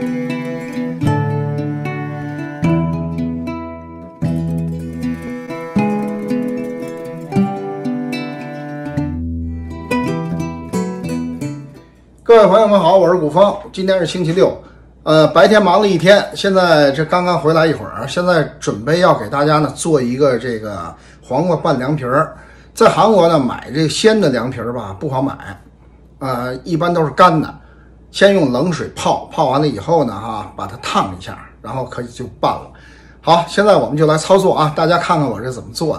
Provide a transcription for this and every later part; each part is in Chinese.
各位朋友们好，我是古风。今天是星期六，白天忙了一天，现在这刚刚回来一会儿，现在准备要给大家呢做一个这个黄瓜拌凉皮儿。在韩国呢买这鲜的凉皮儿吧不好买，一般都是干的，先用冷水泡，泡完了以后呢把它烫一下，然后可以就拌了。好，现在我们就来操作啊，大家看看我这怎么做的。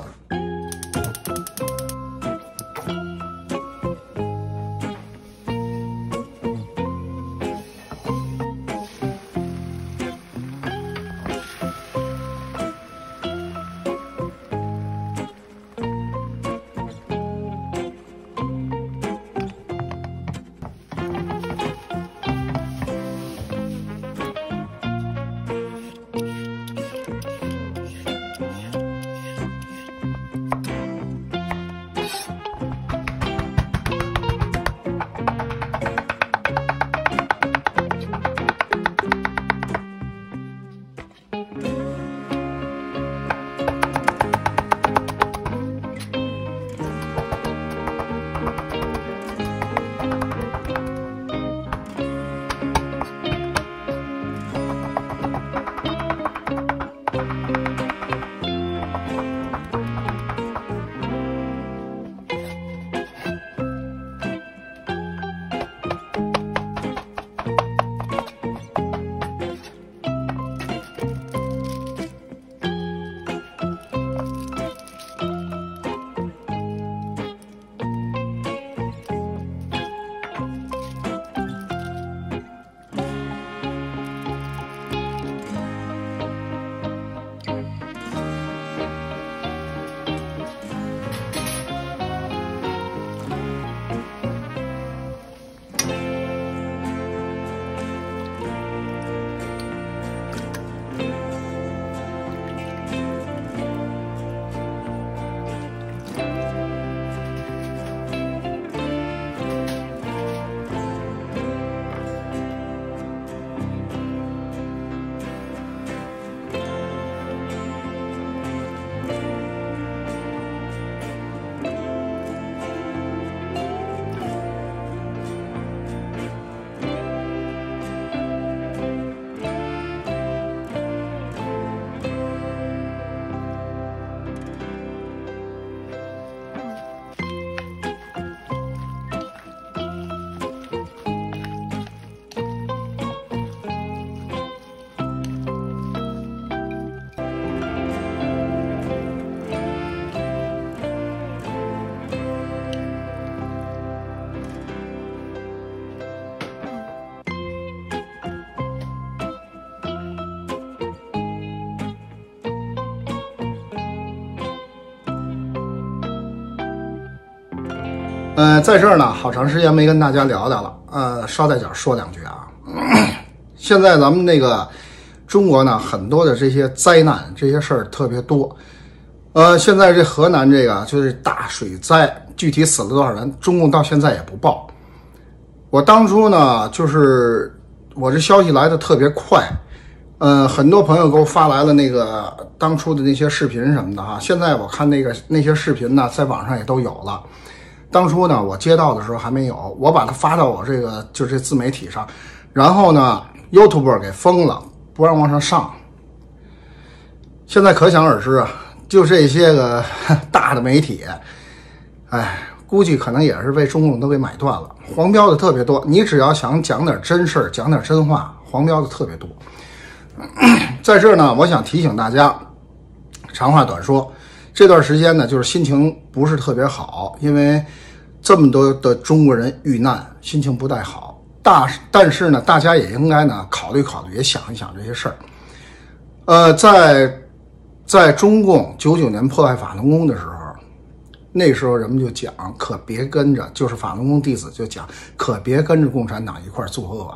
在这儿呢，好长时间没跟大家聊聊了，捎带脚说两句啊。现在咱们那个中国呢，很多的这些灾难，这些事儿特别多。现在这河南这个就是大水灾，具体死了多少人，中共到现在也不报。我当初呢，就是我这消息来的特别快，很多朋友给我发来了那个当初的那些视频什么的哈。现在我看那些视频呢，在网上也都有了。当初呢，我接到的时候还没有，我把它发到我这个就这自媒体上，然后呢 ，YouTube 给封了，不让往上上。现在可想而知啊，就这些个大的媒体，估计可能也是被中共都给买断了，黄标的特别多。你只要想讲点真事儿，讲点真话，黄标的特别多。在这儿呢，我想提醒大家，长话短说。这段时间呢，就是心情不是特别好，因为这么多的中国人遇难，心情不太好。但是呢，大家也应该呢考虑考虑，也想一想这些事儿。在中共99年迫害法轮功的时候，那时候人们就讲，可别跟着，就是法轮功弟子就讲，可别跟着共产党一块作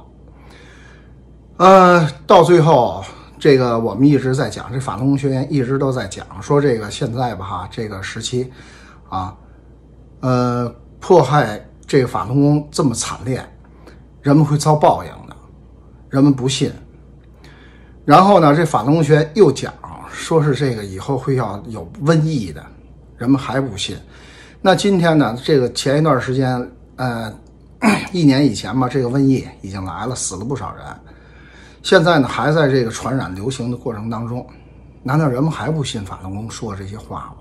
恶。到最后。这个我们一直在讲，这法轮功学员一直都在讲，说这个现在吧这个时期啊，迫害这个法轮功这么惨烈，人们会遭报应的。 人们不信。然后呢，这法轮功学又讲说是这个以后会要有瘟疫的，人们还不信。那今天呢，这个前一段时间1年以前吧，这个瘟疫已经来了，死了不少人。现在呢，还在这个传染流行的过程当中，难道人们还不信法轮功说这些话吗？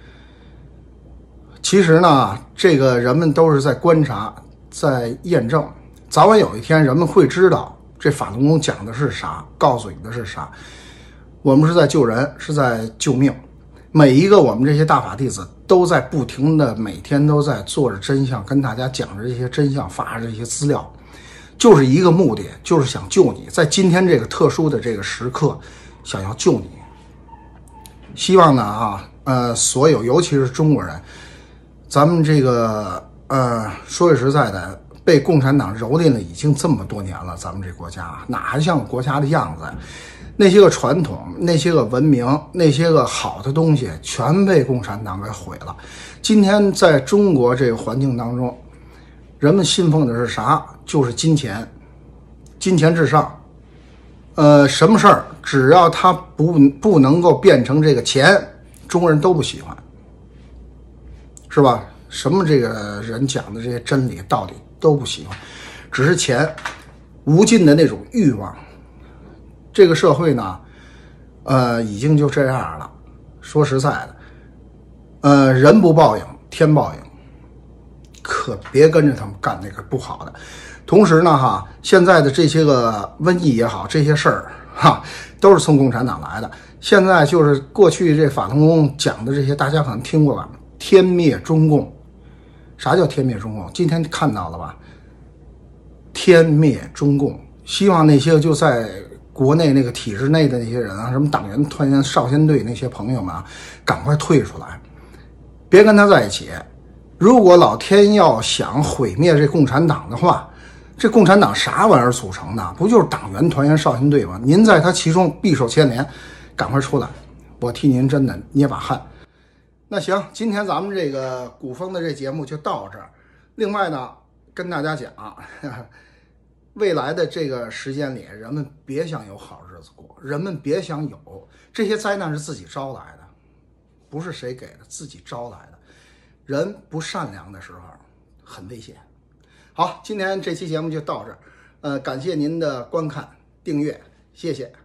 其实呢，这个人们都是在观察，在验证，早晚有一天人们会知道这法轮功讲的是啥，告诉你的是啥。我们是在救人，是在救命。每一个我们这些大法弟子都在不停的每天都在做着真相，跟大家讲着这些真相，发着这些资料，就是一个目的，就是想救你，在今天这个特殊的这个时刻想要救你。希望呢所有尤其是中国人，咱们这个说句实在的，被共产党蹂躏了已经这么多年了，咱们这国家哪还像国家的样子？那些个传统，那些个文明，那些个好的东西全被共产党给毁了。今天在中国这个环境当中，人们信奉的是啥？就是金钱，金钱至上。什么事儿只要它不能够变成这个钱，中国人都不喜欢，是吧？什么这个人讲的这些真理道理都不喜欢，只是钱，无尽的那种欲望。这个社会呢，已经就这样了。说实在的，人不报应，天报应，可别跟着他们干那个不好的。同时呢，现在的这些个瘟疫也好，这些事儿都是从共产党来的。现在就是过去这法轮功讲的这些，大家可能听过吧？天灭中共，啥叫天灭中共？今天看到了吧？天灭中共，希望那些就在国内那个体制内的那些人什么党员、团员、少先队那些朋友们赶快退出来，别跟他在一起。如果老天要想毁灭这共产党的话，这共产党啥玩意儿组成的？不就是党员、团员、少先队吗？您在他其中必受牵连，赶快出来，我替您真的捏把汗。那行，今天咱们这个古风的这节目就到这儿。另外呢，跟大家讲未来的这个时间里，人们别想有好日子过，人们别想有这些灾难是自己招来的，不是谁给的，自己招来的。人不善良的时候很危险。好，今天这期节目就到这儿，感谢您的观看订阅，谢谢。